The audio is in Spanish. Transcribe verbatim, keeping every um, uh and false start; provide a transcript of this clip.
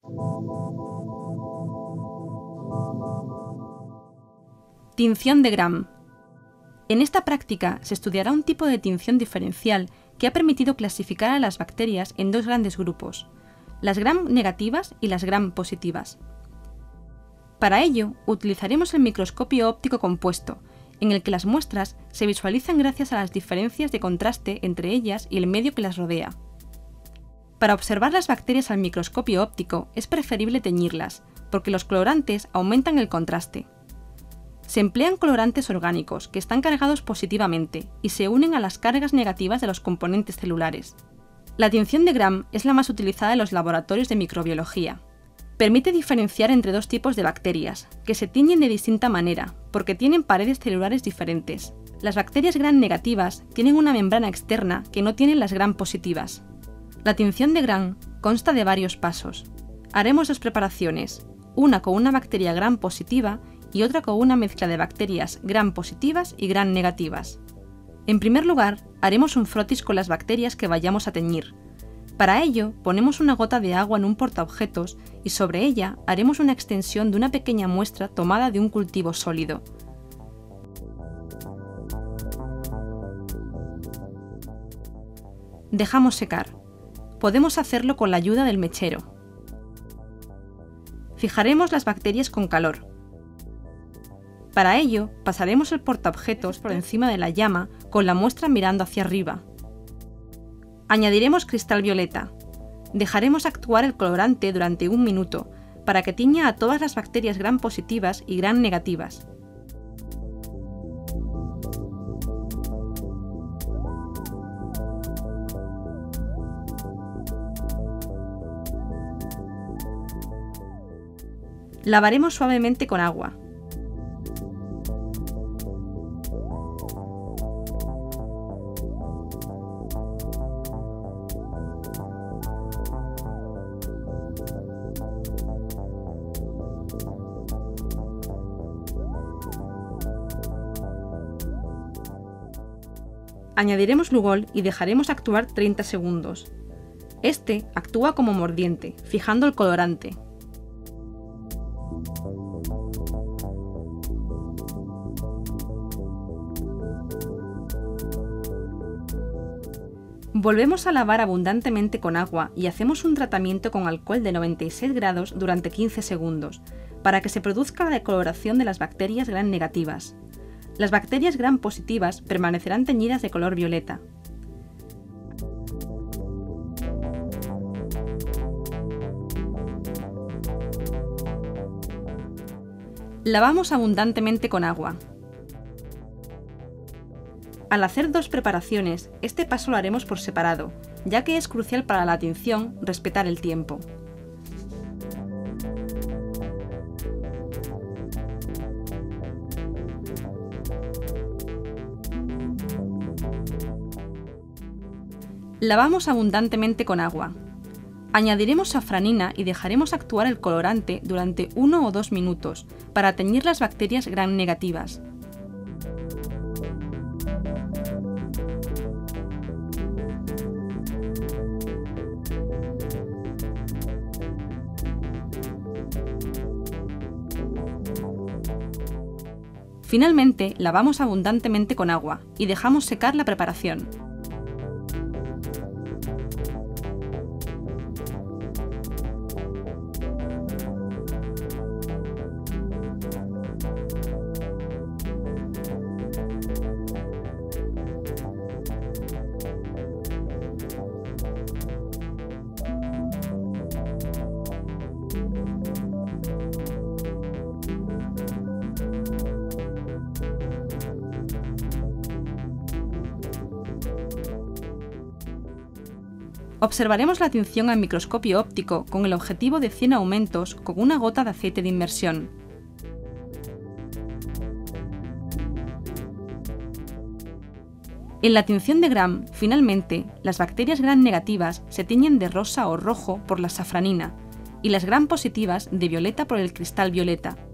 Tinción de Gram. En esta práctica se estudiará un tipo de tinción diferencial que ha permitido clasificar a las bacterias en dos grandes grupos, las Gram negativas y las Gram positivas. Para ello, utilizaremos el microscopio óptico compuesto, en el que las muestras se visualizan gracias a las diferencias de contraste entre ellas y el medio que las rodea. Para observar las bacterias al microscopio óptico es preferible teñirlas, porque los colorantes aumentan el contraste. Se emplean colorantes orgánicos que están cargados positivamente y se unen a las cargas negativas de los componentes celulares. La tinción de Gram es la más utilizada en los laboratorios de microbiología. Permite diferenciar entre dos tipos de bacterias, que se tiñen de distinta manera, porque tienen paredes celulares diferentes. Las bacterias Gram negativas tienen una membrana externa que no tienen las Gram positivas. La tinción de Gram consta de varios pasos. Haremos dos preparaciones, una con una bacteria Gram positiva y otra con una mezcla de bacterias Gram positivas y Gram negativas. En primer lugar, haremos un frotis con las bacterias que vayamos a teñir. Para ello, ponemos una gota de agua en un portaobjetos y sobre ella haremos una extensión de una pequeña muestra tomada de un cultivo sólido. Dejamos secar. Podemos hacerlo con la ayuda del mechero. Fijaremos las bacterias con calor. Para ello, pasaremos el portaobjetos por encima de la llama con la muestra mirando hacia arriba. Añadiremos cristal violeta. Dejaremos actuar el colorante durante un minuto para que tiña a todas las bacterias Gram positivas y Gram negativas. Lavaremos suavemente con agua. Añadiremos Lugol y dejaremos actuar treinta segundos. Este actúa como mordiente, fijando el colorante. Volvemos a lavar abundantemente con agua y hacemos un tratamiento con alcohol de noventa y seis grados durante quince segundos, para que se produzca la decoloración de las bacterias Gram negativas. Las bacterias Gram positivas permanecerán teñidas de color violeta. Lavamos abundantemente con agua. Al hacer dos preparaciones, este paso lo haremos por separado, ya que es crucial para la tinción respetar el tiempo. Lavamos abundantemente con agua. Añadiremos safranina y dejaremos actuar el colorante durante uno o dos minutos para teñir las bacterias Gram negativas. Finalmente, lavamos abundantemente con agua y dejamos secar la preparación. Observaremos la tinción al microscopio óptico con el objetivo de cien aumentos con una gota de aceite de inmersión. En la tinción de Gram, finalmente, las bacterias Gram negativas se tiñen de rosa o rojo por la safranina y las Gram positivas de violeta por el cristal violeta.